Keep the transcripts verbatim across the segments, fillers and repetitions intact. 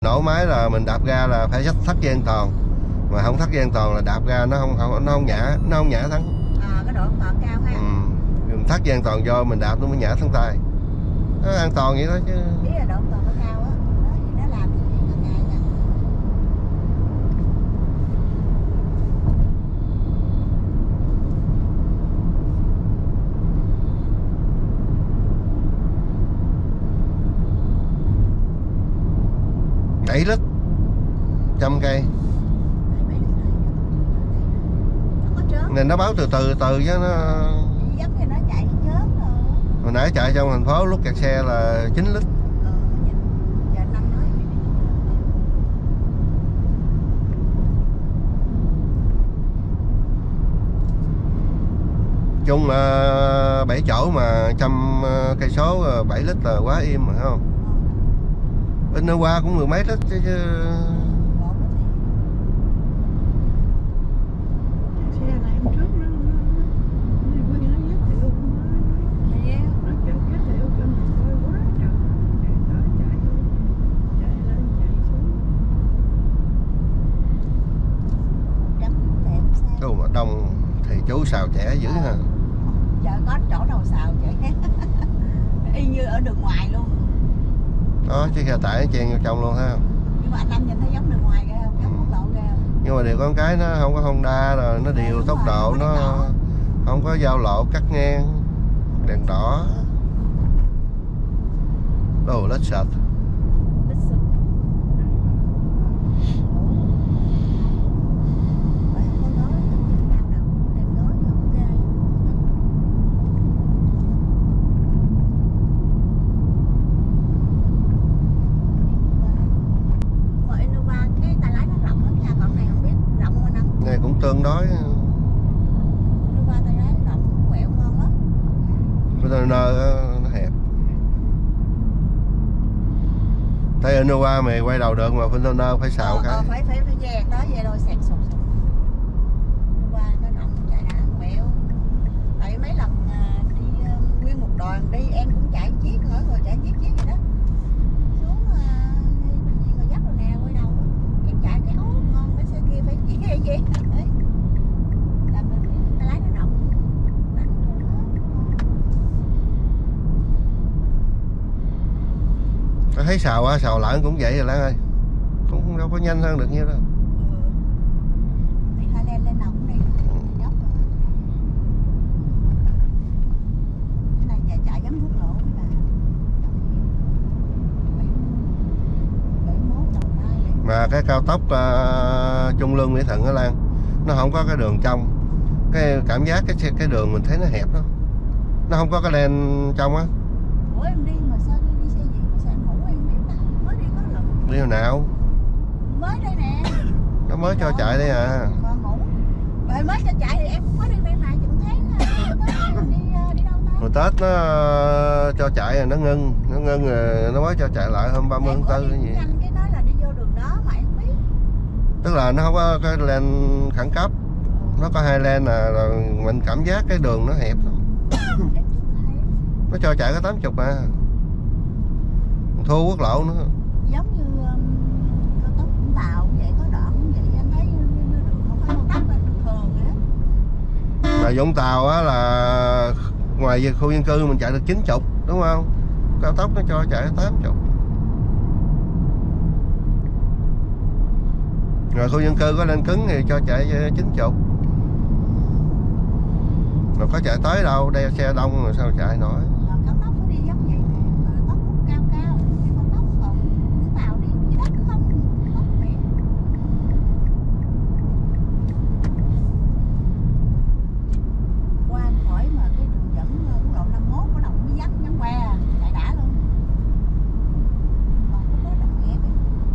nổ máy là mình đạp ga là phải thắt dây an toàn, mà không thắt dây an toàn là đạp ga nó không không nó không nhả nó không nhả thắng. À, cái độ an toàn cao ha. Ừ. Mình thắt dây an toàn vô mình đạp nó mới nhả thắng tay. Nó an toàn vậy đó chứ. Ý là độ an toàn nó cao á, nó thì nó làm gì nó ngại nha. bảy lít trăm cây nên nó báo từ từ từ chứ nó giống như nó chạy chớp rồi. Hồi nãy chạy trong thành phố lúc kẹt xe là chín lít. Ờ, giờ năm nói chung là bảy chỗ mà trăm cây số bảy lít là quá im mà, không? Bên nơi qua cũng mười mấy lít chứ, chứ... Đâu mà đông thì chú xào trẻ dữ ha. Chợ có chỗ nào xào chạy y như ở đường ngoài luôn. Đó chứ xe tải chen vô trong luôn ha. Nhưng mà anh Năm nhìn thấy giống đường ngoài ghê không? Giống tốc độ ghê không? Nhưng mà điều con cái nó không có Honda rồi, nó điều tốc độ, nó không có giao lộ cắt ngang, đèn đỏ. Đồ lết sạch. Này cũng tương đối. Container nó hẹp. Thấy Innova mày quay đầu được mà container phải xào ờ, cái. Ờ, phải phải phải về tới về rồi sẹt sụt. Innova nó rộng chạy đã quẹo. Tại mấy lần đi uh, nguyên một đoàn đi em cũng chạy chiếc nữa rồi chạy chiếc chiếc vậy đó. Xuống uh, bệnh viện rồi dắt rồi nè quay đầu đó. Em chạy cái ố ngon cái xe kia phải chỉ cái gì. Làm tay lái nó rộng. Tôi thấy xào á, xào lại cũng vậy rồi Lan ơi. Cũng đâu có nhanh hơn được nhiêu đâu. Ừ. Đi hai lên lên nào cũng đi. Dốc rồi. Cái này nhà chạy giống quốc lộ các bạn. bảy mốt Đồng Nai. Mà cái cao tốc uh, Trung Lương Mỹ Thuận á Lan, nó không có cái đường trong. Cái cảm giác cái cái đường mình thấy nó hẹp đó. Nó không có cái lane trong á. Ủa em đi mà sao đi, đi xe gì mà sao em ngủ em biết ta? Mới đi có lần. Đi hồi nào? Mới đây nè. Nó mới cho chạy đây à. Mà ngủ. Rồi mới cho chạy thì em cũng mới đi bên này chừng thấy đi đi đâu ta? Hồi Tết nó cho chạy rồi nó ngưng, nó ngưng rồi nó mới cho chạy lại hôm ba mươi tháng tư cái gì. Anh cái nói là đi vô đường đó mà em biết. Tức là nó không có cái lane khẩn cấp. Nó có hai lane là rồi mình cảm giác cái đường nó hẹp lắm. Nó cho chạy có tám mươi mà. Thua quốc lộ nữa. Giống như um, cao tốc Vũng Tàu cũng vậy, có đoạn cũng vậy, anh thấy như, như, như đường không phải cao tốc là đường thường vậy đó. Mà Vũng Tàu á là ngoài khu dân cư mình chạy được chín mươi đúng không? Cao tốc nó cho chạy tám mươi. Rồi khu dân cư có lên cứng thì cho chạy chín mươi. Mà có chạy tới đâu, đeo xe đông rồi sao chạy nổi. Cao tốc nó đi giống vậy nè, mà tốc cao cao, cao tốc còn Vũng Tàu đi dưới đất không, tốc nè. Qua khỏi mà cái đường dẫn quốc lộ năm mốt có động mới dắt nhắn que, chạy đã luôn. Còn có động nghe kìa.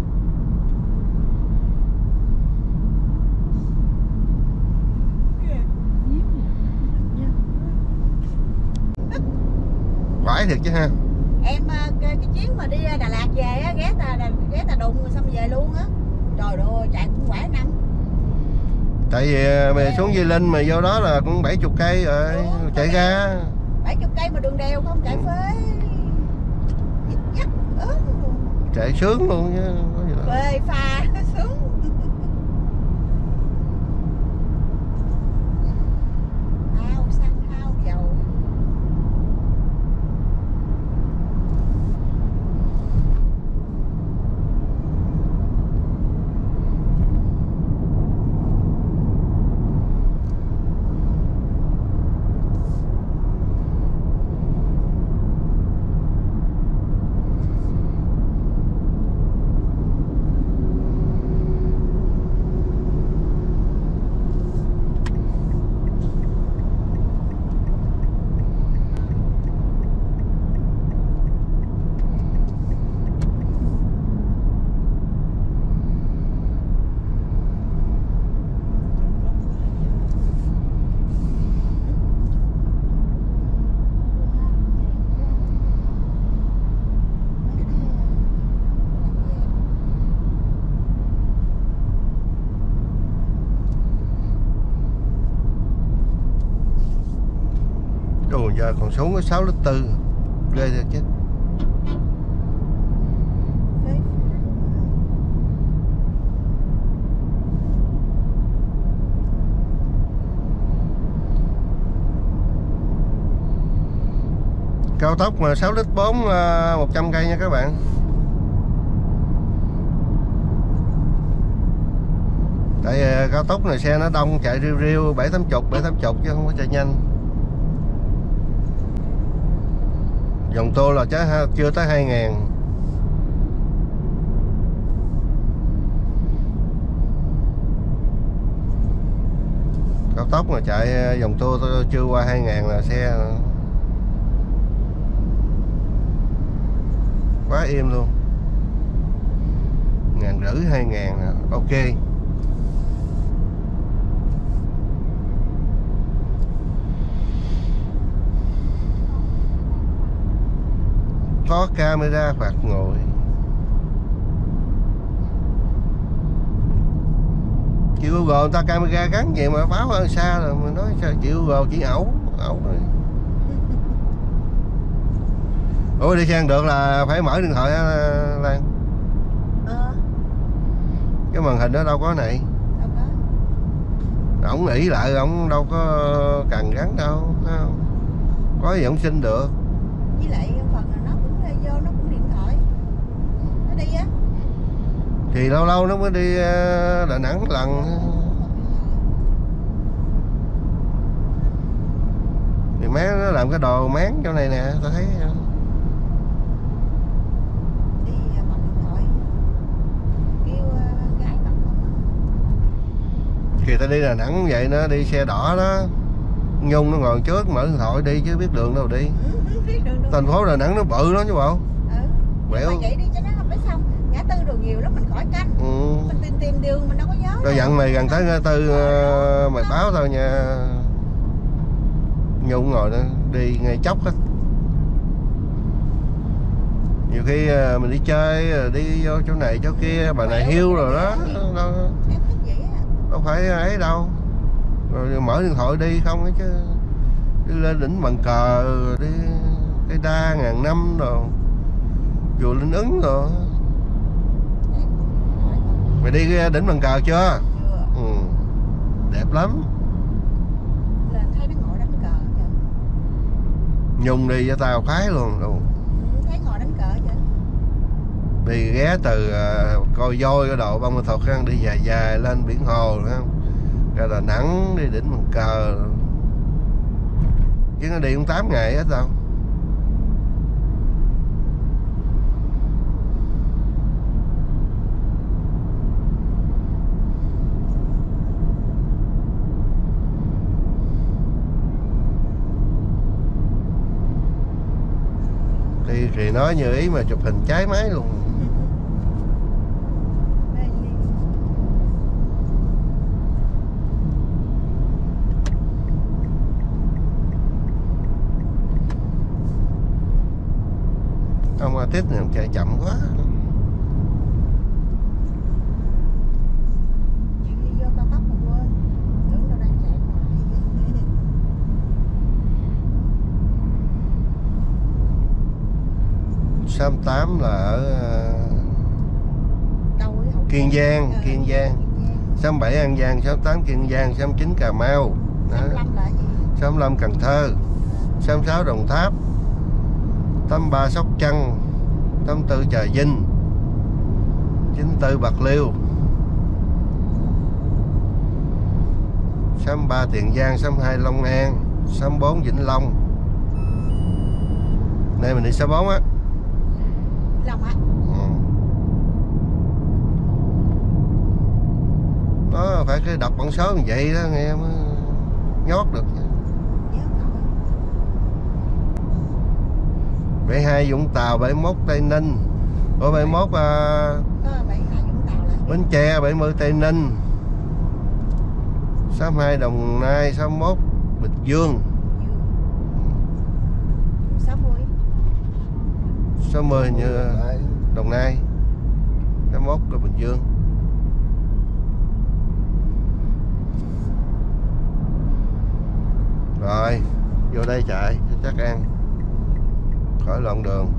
Phải thiệt chứ ha. Em cái, cái chuyến mà đi Đà Lạt về á, ghé Tà ghé Tà Đùng xong về luôn á. Trời ơi, chạy cũng quẻ năm. Tại vì mày xuống Di Linh mà vô đó là cũng bảy mươi cây rồi, ừ, chạy ra. bảy mươi cây mà đường đèo không chạy phế. Dắt ớt luôn. Chạy sướng luôn chứ. Giờ còn xuống cái sáu lít tư, ghê thiệt chứ. Cao tốc mà sáu lít bốn, một trăm cây nha các bạn. Tại cao tốc này xe nó đông, chạy riu riu bảy tám chục, bảy tám chục chứ không có chạy nhanh. Dòng Tô là chắc chưa tới hai ngàn. Cao tốc mà chạy dòng Tô chưa qua hai ngàn là xe quá im luôn. Ngàn rưỡi hai ngàn là ok. Có camera phạt ngồi. Chị Google người ta camera gắn vậy mà báo ở xa rồi mà nói sao chị Google chỉ ẩu ẩu rồi. Ủa đi sang được là phải mở điện thoại á Lan? Ờ. Cái màn hình nó đâu có này. Đâu có. Ổng nghĩ lại ổng đâu có cần gắn đâu, phải không? Có gì ổng xin được. Với lại phần là nó cũng vô nó cũng điện thoại. Nó đi á. Thì lâu lâu nó mới đi Đà Nẵng lần. Thì má nó làm cái đồ máng chỗ này nè, tao thấy. Đi bằng điện thoại. Kêu gái bằng không. Thì tao đi Đà Nẵng vậy nó đi xe đỏ đó. Nhung nó ngồi trước mở điện thoại đi chứ biết đường đâu đi. Ừ, biết đường đâu. Thành phố Đà Nẵng nó bự lắm chứ bộ. Ừ. Quẹo. Mà vậy đi cho nó không phải xong. Ngã tư đồ nhiều lắm mình khỏi canh. Ừ. Mình tìm tìm đường mình đâu có nhớ. Rồi dặn mày gần tới ngã tư uh, mày báo tao nha. Nhung ngồi đó đi ngay chốc hết. Nhiều khi uh, mình đi chơi đi vô chỗ này chỗ kia bà này hiu rồi đó. Đâu, đâu phải ấy đâu. Rồi mở điện thoại đi không ấy chứ. Đi lên đỉnh Bàn Cờ, đi Cây Đa ngàn năm rồi, chùa Linh Ứng rồi. Mày đi cái đỉnh Bàn Cờ chưa? Chưa. Ừ. Đẹp lắm. Là thấy nó ngồi đánh cờ kìa. Nhung đi cho tao khoái luôn. Đúng. Ừ, thấy ngồi đánh cờ vậy. Đi ghé từ uh, coi voi cái độ bông thuật ăn đi dài dài lên biển hồ nữa không? Ra Đà Nẵng đi đỉnh Bàn Cờ. Chứ nó đi cũng tám ngày hết đâu. Thì, thì nói như ý mà chụp hình cháy máy luôn. Ông Atit này ông chạy chậm quá. Chị đi vô cao tốc mà quên. Tưởng đâu đang chạy ngoài. sáu tám là ở Đâu ấy, Hậu Kiên Giang, Ờ, Kiên Giang. sáu bảy An Giang, sáu tám Kiên Giang, sáu chín Cà Mau. sáu lăm là gì? sáu lăm Cần Thơ, sáu sáu Đồng Tháp, tám ba Sóc Trăng, tám tư Trà Vinh, chín tư Bạc Liêu, sáu ba Tiền Giang, sáu hai Long An, sáu bốn Vĩnh Long. Đây mình đi sáu bốn á. Long á. Ừ. Nó phải cái đọc bằng số như vậy đó nghe mới nhót được. bảy hai Vũng Tàu, bảy mốt Tây Ninh. Ủa bảy mốt uh, Bến Tre, bảy mươi Tây Ninh, sáu hai Đồng Nai, sáu mốt Bình Dương, sáu mươi như Đồng Nai, sáu mốt là Bình Dương. Rồi Vô đây chạy cho chắc ăn, khỏi lộn đường.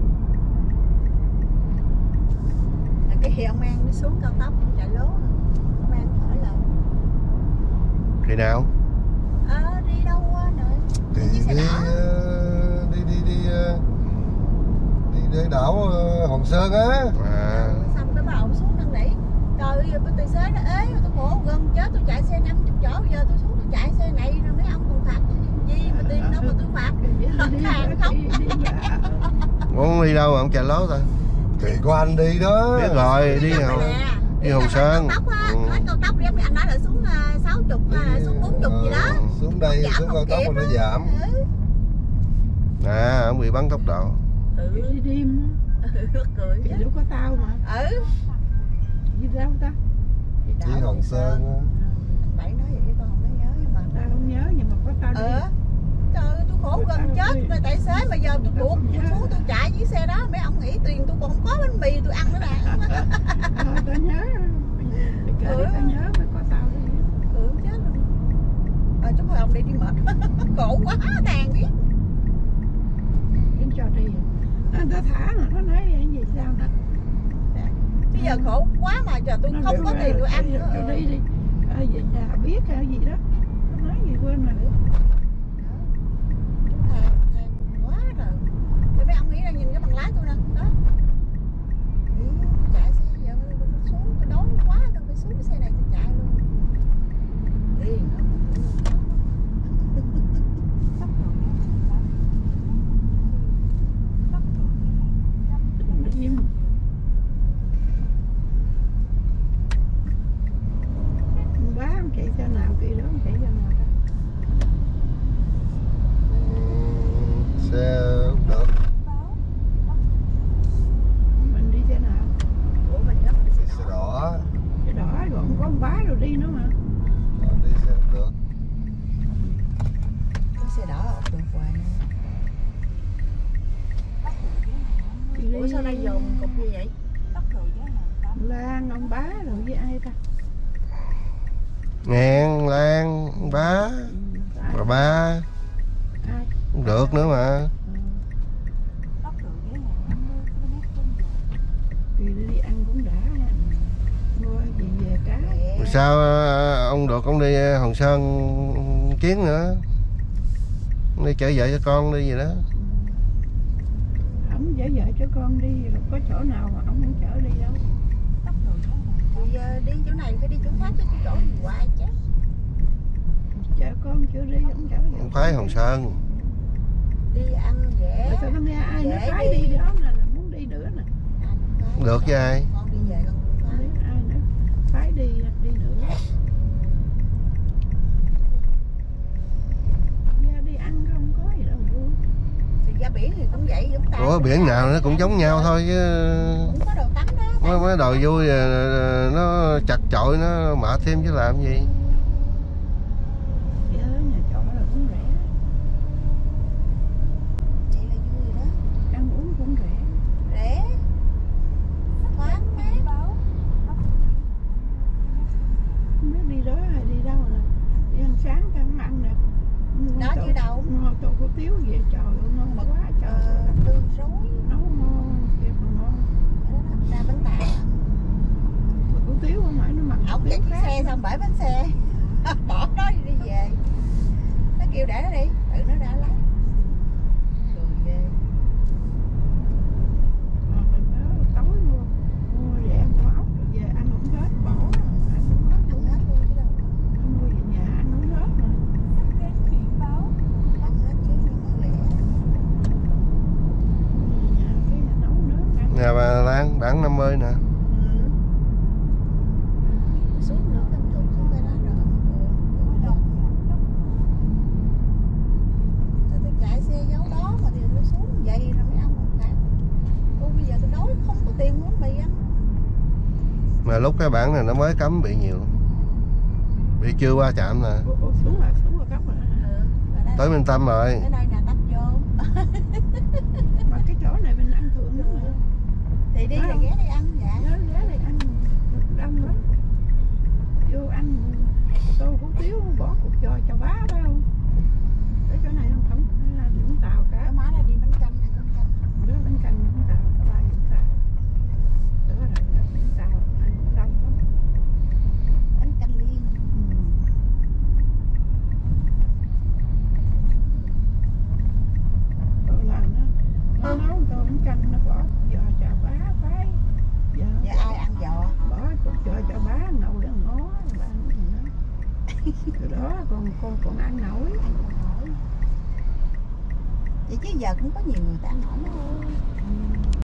Cái khi ông An đi xuống cao tốc chạy lố, ông An khỏi lần. Khi nào? Ờ à, đi đâu quá nữa? Đi đi đi, đi đi đi đi đi đảo Hòn Sơn á. À. Xong cái bà ông xuống năn nỉ. Trời ơi, tài xế nó ế, tôi khổ gần chết, tôi chạy xe năm mươi chỗ, giờ tôi xuống tôi chạy xe này rồi mấy ông còn phạt gì mà tiền đâu mà tôi phạt. Hàng không. Muốn đi đâu mà ông chạy lố ta? Thì của anh đi đó. Biết rồi, đi nào? Đi Hòn Sơn. Cao tốc á, ừ. Cao tốc đi, anh nói là xuống sáu mươi, xuống bốn mươi gì đó. Xuống đây, xuống cao tốc mà nó giảm. Ừ. À, ông bị bắn tốc độ. Ừ. Đi đêm á. Cười chứ. Đâu có tao mà. Ừ. Đi đâu ta? Đi Hòn Sơn á. Anh Bảy nói vậy chứ con không có nhớ nhưng mà. Tao không nhớ nhưng mà có tao đi. Ừ. Trời ơi, tôi khổ gần chết rồi tài xế mà giờ tôi buộc tôi xuống tôi chạy với xe đó, mấy ông nghĩ tiền tôi còn không có bánh mì tôi ăn nữa nè. Ờ, tao nhớ. Kể ừ. Tao nhớ mới có tao đi. Ừ, chết rồi. Ờ, chúc mừng ông đi đi mệt. Khổ quá, tàn biết. Đến cho đi. Anh ta thả mà nó nói gì sao ta? Chứ giờ khổ quá mà giờ tôi nó không có tiền tôi ăn nữa. Cho đi đi. À, về nhà biết hay gì đó. Nó nói gì quên rồi. Quá rồi. Thì mấy ông nghĩ là nhìn cái bằng lái tôi nè. Đó. Nghĩ chạy xe giờ tôi xuống tôi đói quá tôi phải xuống cái xe này tôi chạy luôn. Đi nó Im. Bá không chạy cho nào kỳ đó không chạy cho nào ta. Xe được. Mình đi xe nào? Ủa mình gấp đi xe Xe đỏ. Xe đỏ rồi không có con bá rồi đi nữa mà. Đó, đi xe được. cái xe đỏ ở tuyệt vời nè. Ủa sao đây dồn cục như vậy? Lan ông bá rồi với ai ta? Ngàn, Lan, bá, bà ba. Ai? Không được nữa mà. Thì đi ăn cũng đã. Mua gì về cá. Rồi sao ông được ông đi Hòn Sơn chuyến nữa? Ông đi chở vợ cho con đi gì đó. Ông chở vợ cho con đi rồi có chỗ nào mà ông không chở đi đâu. Thì đi chỗ này phải đi chỗ khác chứ chỗ gì hoài chứ. Chở con chưa đi ông chở vợ. Không phải Hòn Sơn. Đi ăn dễ. Rồi sao tao nghe ai nói phải đi đó nè, là muốn đi nữa nè. Được với ai? Con đi về con cũng phải. Ai nữa phải đi đi nữa. Ra đi ăn không có gì đâu vui. Thì ra biển thì cũng vậy giống ta. Ủa biển nào nó cũng giống nhau thôi chứ. Cũng có đồ tắm đó. Mấy, mấy đồ vui nó chặt chội nó mệt thêm chứ làm gì. Ở nhà trọ là cũng rẻ. Vậy là vui rồi đó. Ăn uống cũng rẻ. Rẻ. Thoáng mát. Không biết đi đó hay đi đâu nè. Đi ăn sáng ta không ăn nè. Đó chứ đâu. Ngon tô hủ tiếu về trời ơi ngon quá trời. Ờ, tương rối. Nấu ngon, kìa còn ngon. Ra bánh tàn. Hủ tiếu không phải nó mặc Ổng chạy chiếc xe xong bể bánh xe. Bỏ nó đi, đi về. Nó kêu để nó đi, tự nó ra lấy. Cười ghê. Ờ, mình nhớ tối mua mua rẻ mua ốc rồi về ăn không hết bỏ. Ăn không hết Ăn hết luôn chứ đâu. Ăn mua về nhà ăn không hết mà. Ăn hết chứ nhưng mà rẻ. Mua về nhà cái nấu nướng ăn. Nhà bà Lan bản năm mươi nè. Ừ. Xuống nữa canh tụt xuống cái đó rồi. Thì tôi chạy xe giấu đó mà thì tôi xuống vậy rồi mấy ông còn khác. Tôi bây giờ tôi đói không có tiền muốn mì ăn. Mà lúc cái bản này nó mới cấm bị nhiều. Bị chưa qua trạm nè. Ủa, ủa, xuống rồi xuống rồi cốc rồi. Ừ. Tới Minh Tâm rồi. Ở đây nè tấp vô. Mà cái chỗ này mình ăn thường nữa mà. Thì đi là ghé đi ăn dạ. Nhớ ghé đây ăn đông lắm. Vô ăn tô hủ tiếu bỏ cục giò cho bá phải không? Cái chỗ này không Từ đó con con còn ăn nổi. Ăn còn nổi. Vậy chứ giờ cũng có nhiều người ta ăn nổi đâu.